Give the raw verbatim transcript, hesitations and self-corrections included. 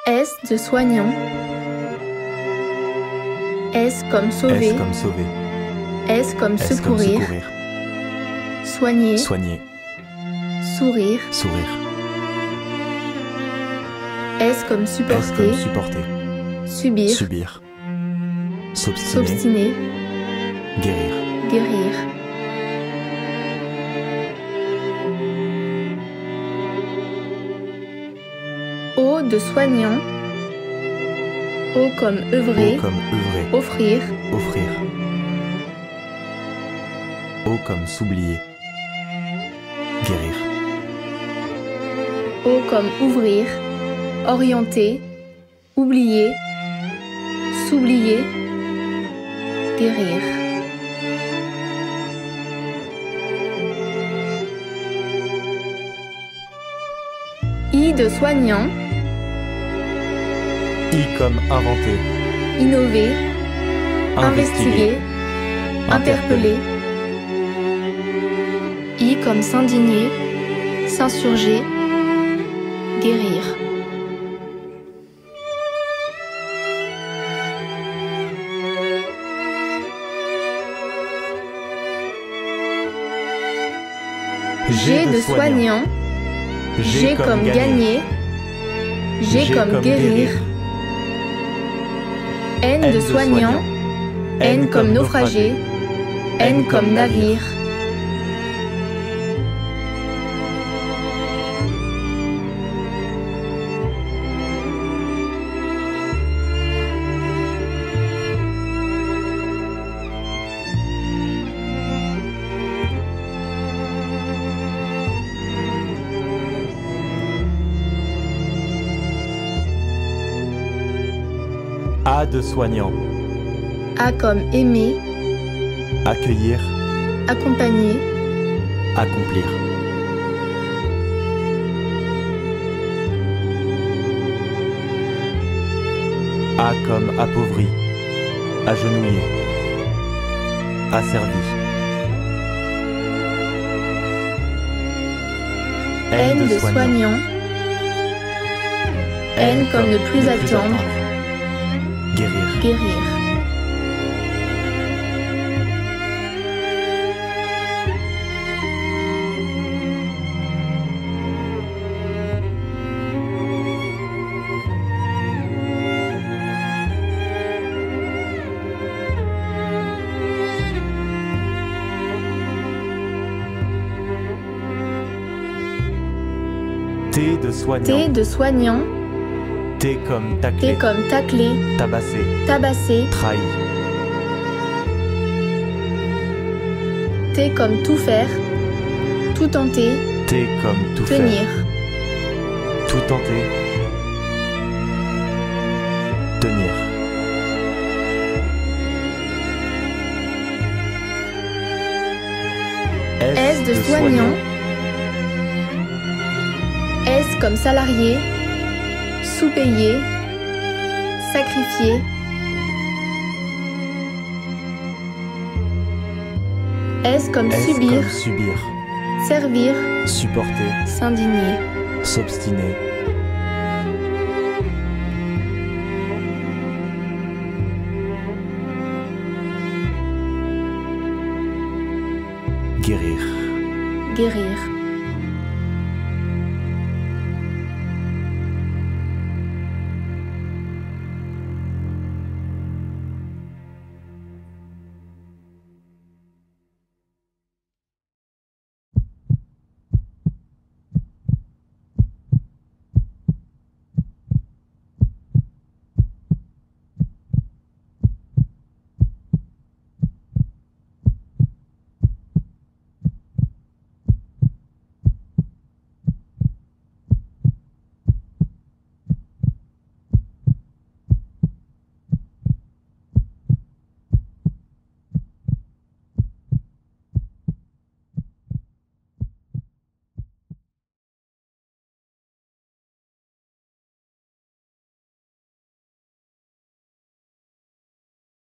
S de soignant. S comme sauver. S comme sauver. S comme S comme secourir. secourir. Soigner. Soigner. Sourire. Sourire. S comme S supporter. comme supporter. Subir. Subir. S'obstiner. S'obstiner. Guérir. Guérir. O de soignant. O comme œuvrer. O comme œuvrer. Offrir. Offrir. O comme s'oublier. Guérir. O comme ouvrir. Orienter. Oublier. S'oublier. Guérir. I de soignant. I comme inventer. Innover. Investiguer. Interpeller. I comme s'indigner. S'insurger. Guérir. G de soignant. G comme gagner. G comme guérir. N de soignant. N comme naufragé. N comme navire. A de soignant. A comme aimer. Accueillir. Accompagner. Accomplir. A comme appauvri. Agenouillé. Asservi. N de soignant. N comme ne plus attendre. Guérir. Guérir. T de soignant. T de soignant. T comme tacler. T comme tacler. Tabasser. Tabasser. Trahir. T comme tout faire. Tout tenter. T comme tout Tenir. faire. Tout tenter. Tenir. S de soignant. S comme salarié. Sous-payé. Sacrifié. S comme S subir. comme subir. Servir. Supporter. S'indigner. S'obstiner. Guérir. Guérir.